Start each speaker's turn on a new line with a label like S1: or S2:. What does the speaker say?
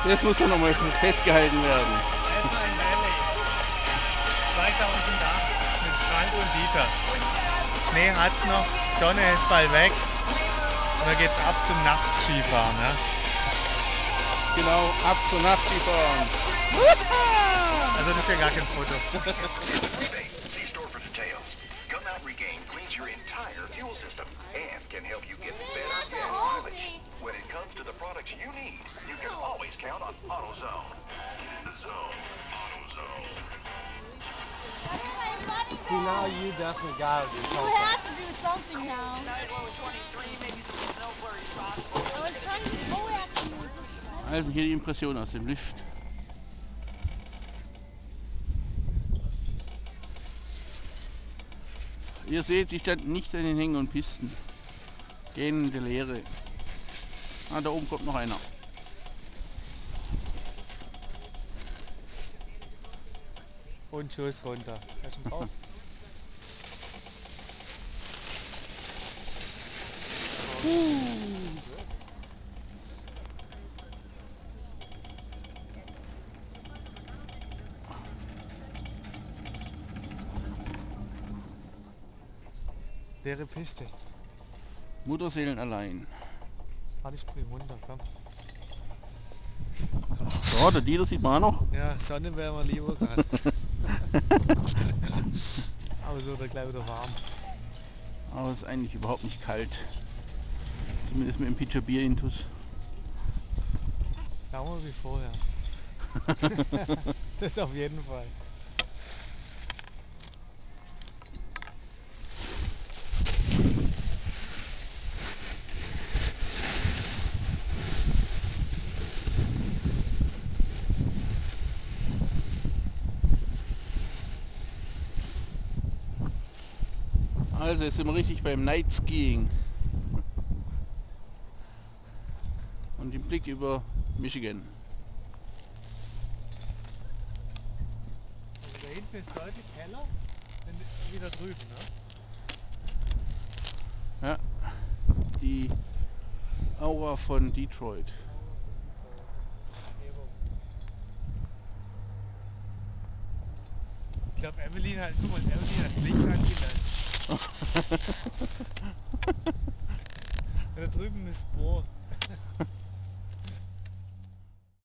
S1: Das muss doch nochmal festgehalten werden.
S2: Alpine Valley 2008 mit Frank und Dieter. Schnee hat's noch, Sonne ist bald weg und dann geht's ab zum Nachtskifahren. Ne?
S1: Genau, ab zur Nachtskifahren.
S2: Also das ist ja gar kein Foto.
S3: See store for details. Come Out Regain cleans your entire fuel system and can help you get better gas mileage. When it comes to the products you need, you can always count on AutoZone. The Zone. AutoZone.
S4: See, now you definitely got it.
S5: You have to do something now. I was trying to go after you.
S1: Also hier die Impression aus dem Lift. Ihr seht, sie standen nicht an den Hängen und Pisten. Gehen in die Leere. Ah, da oben kommt noch einer.
S2: Und Schuss runter. Hast du einen drauf? Leere Piste.
S1: Mutterseelen allein.
S2: Warte, ich spring runter, komm.
S1: So, der Dieter sieht man auch noch.
S2: Ja, Sonne wäre mir lieber gerade. Aber so wird gleich wieder warm.
S1: Aber es ist eigentlich überhaupt nicht kalt. Zumindest mit dem Pitcher Bier intus.
S2: Wärmer wie vorher. Das auf jeden Fall.
S1: Also jetzt sind wir richtig beim Night Skiing. Und den Blick über Michigan.
S2: Also da hinten ist deutlich heller, wie da drüben, ne?
S1: Ja, die Aura von Detroit.
S2: Aura von Detroit. Umgebung. Ich glaube, Evelyn hat, guck mal, Evelyn hat das Licht angelassen. Da drüben ist Bohr.